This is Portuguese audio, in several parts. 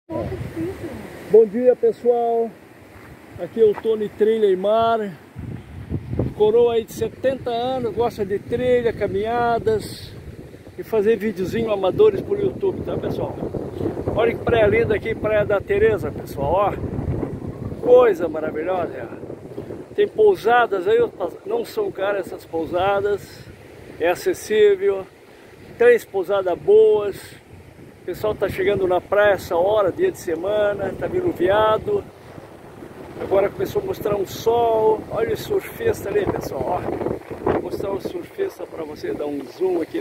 Bom dia, pessoal, aqui é o Tony Trilha e Mar, coroa aí de 70 anos, gosta de trilha, caminhadas e fazer videozinho amadores por YouTube, tá, pessoal? Olha que praia linda aqui, Praia da Teresa, pessoal, ó, coisa maravilhosa. Tem pousadas aí, não são caras essas pousadas, é acessível, 3 pousadas boas. O pessoal tá chegando na praia essa hora, dia de semana, tá vindo veado. Agora começou a mostrar um sol. Olha o surfista ali, pessoal, ó. Vou mostrar o surfista para você dar um zoom aqui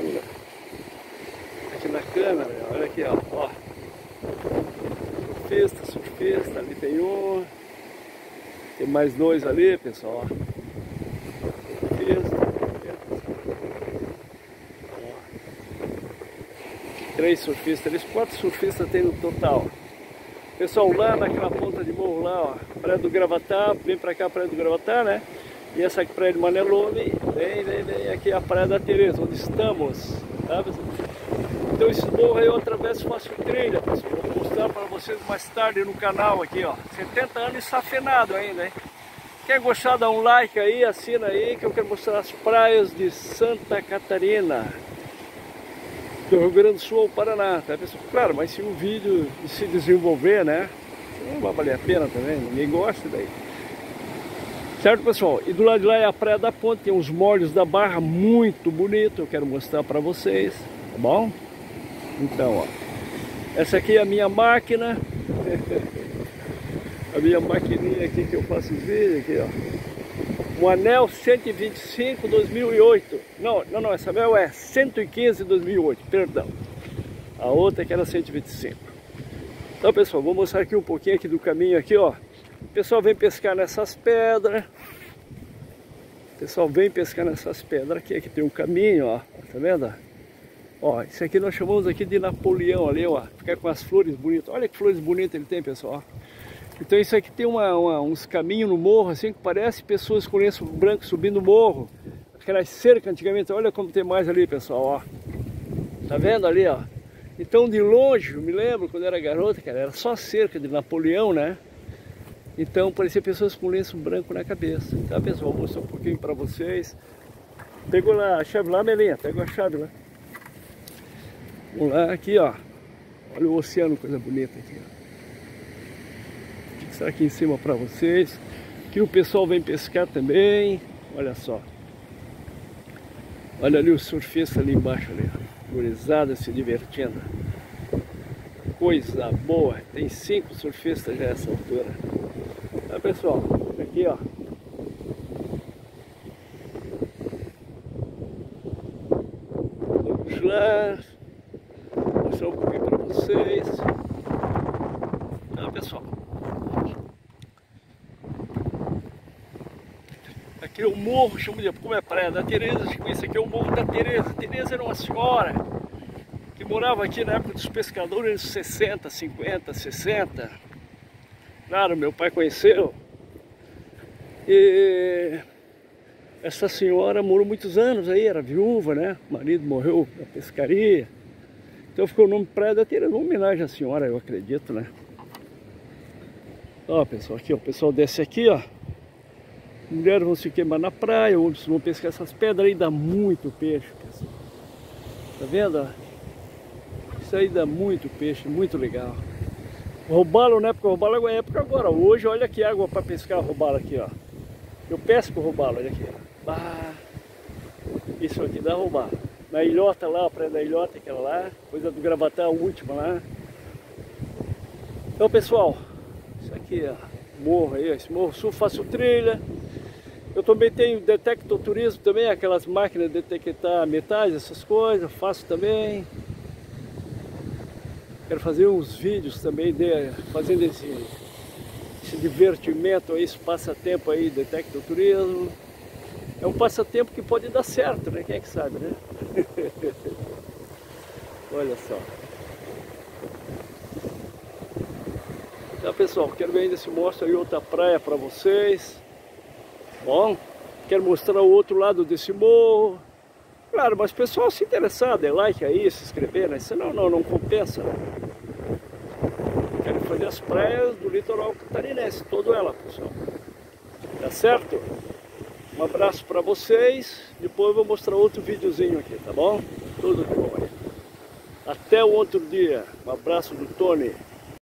na câmera. Olha aqui, ó. Surfista, ali tem um. Tem mais 2 ali, pessoal, ó. Surfista. 3 surfistas, 4 surfistas tem no total. Pessoal, lá naquela ponta de morro lá, ó, Praia do Gravatá, vem pra cá, Praia do Gravatá, né? E essa aqui, Praia de Manelume, vem aqui a Praia da Teresa, onde estamos, tá, pessoal? Então esse morro aí eu atravesso e faço trilha, pessoal. Vou mostrar para vocês mais tarde no canal aqui, ó. 70 anos e safenado ainda, hein? Quem gostar, dá um like aí, assina aí, que eu quero mostrar as praias de Santa Catarina, do Rio Grande do Sul ao Paraná, tá, pessoal? Claro, mas se o vídeo se desenvolver, né, não vai valer a pena também, ninguém gosta daí. Certo, pessoal? E do lado de lá é a Praia da Ponte, tem uns molhos da Barra muito bonito, eu quero mostrar para vocês, tá bom? Então, ó, essa aqui é a minha máquina, a minha maquininha aqui que eu faço os vídeos, aqui, ó. Um Anel 125 2008. Não, essa Anel é 115 2008, perdão. A outra que era 125. Então, pessoal, vou mostrar aqui um pouquinho aqui do caminho aqui, ó. O pessoal vem pescar nessas pedras. O pessoal vem pescar nessas pedras aqui, aqui tem um caminho, ó. Tá vendo? Ó, isso aqui nós chamamos aqui de Napoleão ali, ó. Fica com as flores bonitas. Olha que flores bonitas ele tem, pessoal, ó. Então isso aqui tem uns caminhos no morro, assim, que parece pessoas com lenço branco subindo o morro. Aquelas cercas antigamente, olha como tem mais ali, pessoal, ó. Tá vendo ali, ó? Então de longe, eu me lembro quando eu era garoto, cara, era só cerca de Napoleão, né? Então parecia pessoas com lenço branco na cabeça. Tá, pessoal? Vou mostrar um pouquinho pra vocês. Pegou lá a chave lá, Melinha? Pegou a chave lá. Vamos lá, aqui, ó. Olha o oceano, coisa bonita aqui, ó. Aqui em cima para vocês, que o pessoal vem pescar também, olha só, olha ali o surfista ali embaixo, ali, gurizada se divertindo, coisa boa, tem 5 surfistas já essa altura, tá, pessoal, aqui, ó, vamos lá, vou mostrar um pouquinho para vocês, tá, pessoal. Aqui é o morro, chamo de, como é Praia da Teresa, isso aqui é o Morro da Teresa. Teresa era uma senhora que morava aqui na época dos pescadores, anos 60, 50, 60. Claro, meu pai conheceu. E essa senhora morou muitos anos aí, era viúva, né? O marido morreu na pescaria. Então ficou o nome Praia da Teresa, uma homenagem à senhora, eu acredito, né? Ó, pessoal, aqui, ó, o pessoal desce aqui, ó. Mulheres vão se queimar na praia, outros vão pescar essas pedras aí, dá muito peixe, pessoal. Tá vendo? Isso aí dá muito peixe, muito legal. O robalo, na época, o robalo é época agora. Hoje, olha que água para pescar o robalo aqui, ó. Eu pesco o robalo, olha aqui, ó. Bah, isso aqui dá robalo. Na ilhota lá, a praia da ilhota, aquela lá, coisa do Gravatá, a última lá. Então, pessoal, isso aqui, ó, morro aí, esse morro sul, faço trilha. Eu também tenho Detector Turismo também, aquelas máquinas de detectar metais, essas coisas, faço também. Quero fazer uns vídeos também fazendo esse divertimento aí, esse passatempo aí, Detector Turismo. É um passatempo que pode dar certo, né? Quem é que sabe, né? Olha só. Então, pessoal, quero ver ainda se mostra aí outra praia para vocês. Bom, quero mostrar o outro lado desse morro. Claro, mas pessoal se interessado, é like aí, se inscrever, né? Senão não compensa. quero fazer as praias do litoral catarinense, toda ela, pessoal. Tá certo? Um abraço para vocês. Depois eu vou mostrar outro videozinho aqui, tá bom? Tudo de bom aí. Até o outro dia. Um abraço do Tony.